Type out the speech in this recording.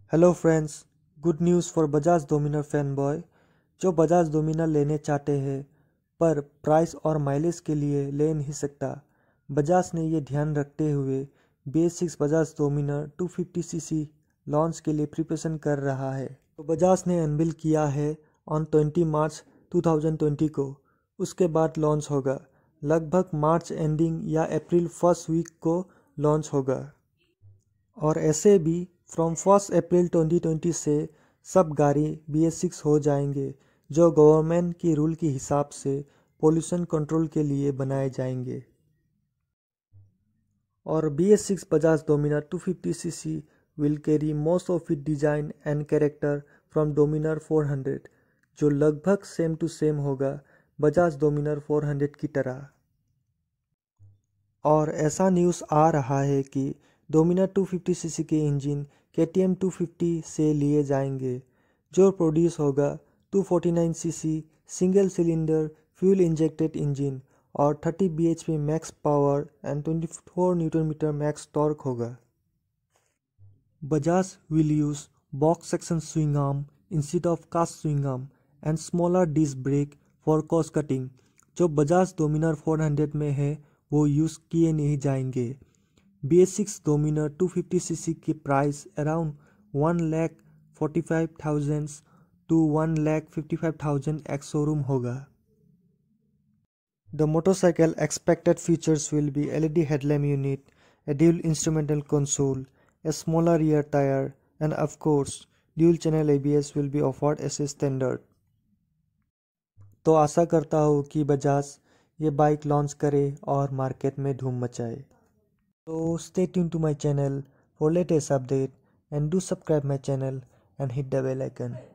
Hello friends, good news for Bajaj Dominar fan boy. जो बजाज डोमिनर लेने चाहते हैं पर प्राइस और माइलेज के लिए ले नहीं सकता, बजाज ने ये ध्यान रखते हुए BS6 Bajaj Dominar 250cc launch के लिए प्रिपरेशन कर रहा है। तो बजाज ने अनवील किया है ऑन 20 मार्च 2020 को। उसके बाद लॉन्च होगा, लगभग मार्च एंडिंग या अप्रैल फर्स्ट वीक को लॉन्च होगा। और ऐसे भी फ्रॉम 1 अप्रैल 2020 से सब गाड़ी BS6 हो जाएंगे, जो गवर्नमेंट की रूल के हिसाब से पोल्यूशन कंट्रोल के लिए बनाए जाएंगे। और BS6 Bajaj Dominar 250cc will carry most of it design and character from Dominar 400, जो लगभग सेम टू सेम होगा बजाज डोमिनर 400 की तरह। और ऐसा न्यूज़ आ रहा है कि डोमिनर 250cc के इंजन KTM 250 से लिए जाएंगे, जो प्रोड्यूस होगा 249cc single cylinder fuel injected engine और 30 bhp max power and 24 Nm max torque होगा। Bajaj will use box section swing arm instead of cast swing arm and smaller disc brake for cost cutting, जो बजाज डोमिनर 400 में है वो use किए नहीं जाएंगे। BS6 Dominar 250cc की price around 1,45,000 to 1,55,000 ex showroom होगा। The motorcycle expected features will be LED headlamp unit, a dual instrumental console, a smaller rear tire, and of course, dual channel ABS will be offered as a standard. तो आशा करता हूँ कि बजाज ये bike launch करे और market में धूम मचाए। So stay tuned to my channel for latest update and do subscribe my channel and hit the bell icon.